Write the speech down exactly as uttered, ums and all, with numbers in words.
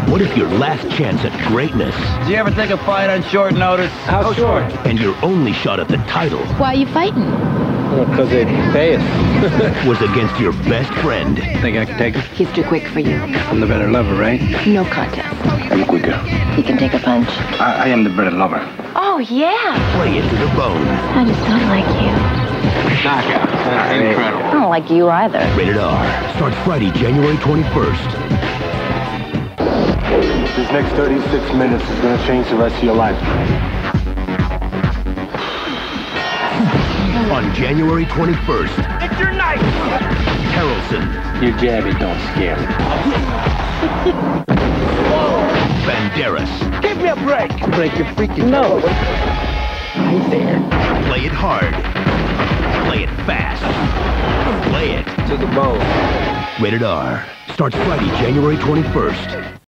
What if your last chance at greatness... Did you ever take a fight on short notice? How, How short? And your only shot at the title... Why are you fighting? Because they pay us. ...was against your best friend. Think I can take him? He's too quick for you. I'm the better lover, right? No contest. I'm quicker. He can take a punch. I, I am the better lover. Oh, yeah. Play it to the bone. I just don't like you. Knockout. That's incredible. I don't like you either. Rated R. Starts Friday, January twenty-first. This next thirty-six minutes is going to change the rest of your life. On January twenty-first. It's your night! Harrelson. Your jabby don't scare me. Banderas. Give me a break! Break your freaking nose. Right there. Play it hard. Play it fast. Play it to the bone. Rated R. Starts Friday, January twenty-first.